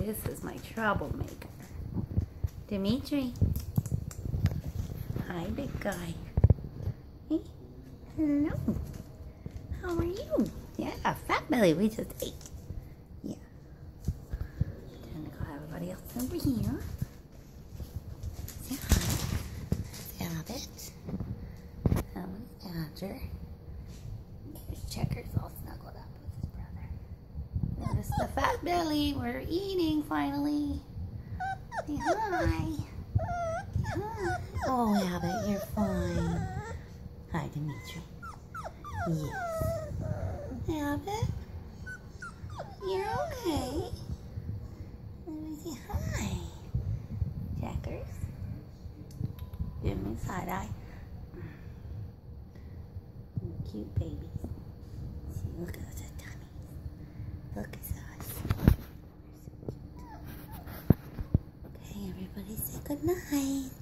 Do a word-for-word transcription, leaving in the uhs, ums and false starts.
This is my troublemaker. Dimitri. Hi, big guy. Hey. Hello. How are you? Yeah, fat belly. We just ate. Yeah. Time to call everybody else over here. Say hi. Abbott. That was Badger. There's Checkers all snuggled up with his brother. There's the fat belly. We're eating finally. Say hi. Say hi. Oh, Abbott, you're fine. Hi, Dimitri. Yes. Abbott? You're okay. Let me say hi. Checkers. Give me side eye. Cute babies. See, look at those tummies. Look at us. Okay, everybody say good night.